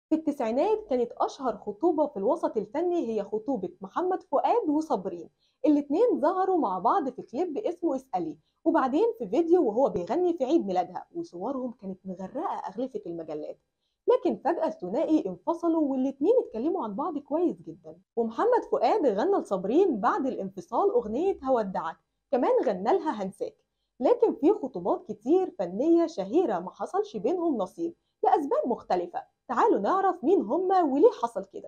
في التسعينات كانت أشهر خطوبة في الوسط الفني هي خطوبة محمد فؤاد وصابرين. الاتنين ظهروا مع بعض في كليب اسمه اسألي، وبعدين في فيديو وهو بيغني في عيد ميلادها، وصورهم كانت مغرقة أغلفة المجلات. لكن فجأة الثنائي انفصلوا والاتنين اتكلموا عن بعض كويس جدا، ومحمد فؤاد غنى لصابرين بعد الانفصال أغنية هودعك، كمان غنى لها هنساك. لكن في خطوبات كتير فنية شهيرة ما حصلش بينهم نصيب لأسباب مختلفة. تعالوا نعرف مين هما وليه حصل كده.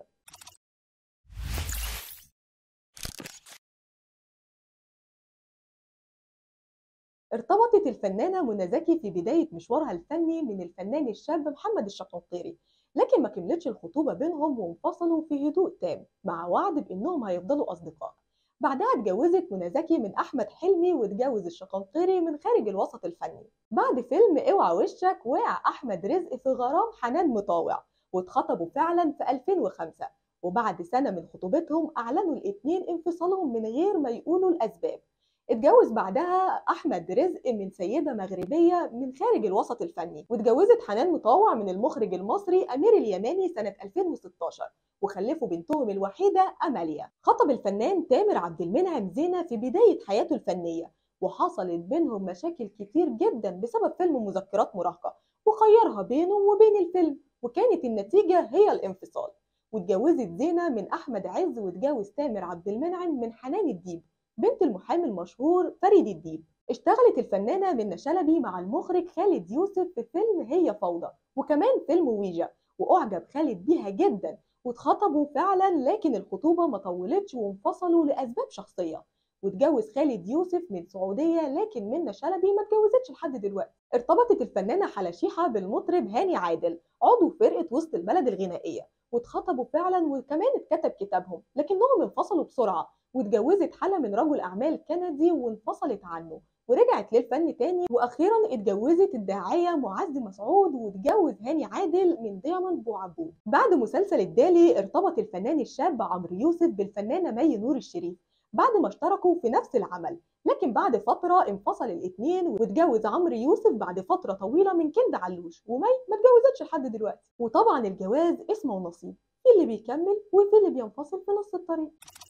ارتبطت الفنانة منى زكي في بداية مشوارها الفني من الفنان الشاب محمد الشقنقيري، لكن ما كملتش الخطوبة بينهم وانفصلوا في هدوء تام مع وعد بأنهم هيفضلوا أصدقاء. بعدها اتجوزت منى زكي من أحمد حلمي، واتجوز الشقنقيري من خارج الوسط الفني. بعد فيلم اوعى وشك وقع أحمد رزق في غرام حنان مطاوع، واتخطبوا فعلا في 2005. وبعد سنة من خطوبتهم أعلنوا الاتنين انفصالهم من غير ما يقولوا الأسباب. اتجوز بعدها أحمد رزق من سيدة مغربية من خارج الوسط الفني، واتجوزت حنان مطاوع من المخرج المصري أمير اليماني سنة 2016، وخلفوا بنتهم الوحيدة أماليا. خطب الفنان تامر عبد المنعم زينة في بداية حياته الفنية، وحصلت بينهم مشاكل كتير جدا بسبب فيلم مذكرات مراهقة، وخيرها بينه وبين الفيلم، وكانت النتيجة هي الانفصال. واتجوزت زينة من أحمد عز، واتجوز تامر عبد المنعم من حنان الديب بنت المحامي المشهور فريد الديب. اشتغلت الفنانة منة شلبي مع المخرج خالد يوسف في فيلم هي فوضى، وكمان فيلم ويجا، وأعجب خالد بيها جدا، واتخطبوا فعلا، لكن الخطوبة ما طولتش وانفصلوا لأسباب شخصية. واتجوز خالد يوسف من سعودية، لكن منة شلبي ما اتجوزتش لحد دلوقتي. ارتبطت الفنانة حلا شيحة بالمطرب هاني عادل عضو فرقة وسط البلد الغنائية، واتخطبوا فعلا وكمان اتكتب كتابهم، لكنهم انفصلوا بسرعة. واتجوزت حلا من رجل أعمال كندي وانفصلت عنه، ورجعت للفن تاني. وأخيرا اتجوزت الداعية معز مسعود، واتجوز هاني عادل من دياموند بوعبود. بعد مسلسل الدالي ارتبط الفنان الشاب عمرو يوسف بالفنانة مي نور الشريف بعد ما اشتركوا في نفس العمل، لكن بعد فترة انفصل الاتنين، واتجوز عمرو يوسف بعد فترة طويلة من كندا علوش، ومي ما اتجوزتش لحد دلوقتي. وطبعا الجواز اسمه ونصيب، في اللي بيكمل وفي اللي بينفصل في نص الطريق.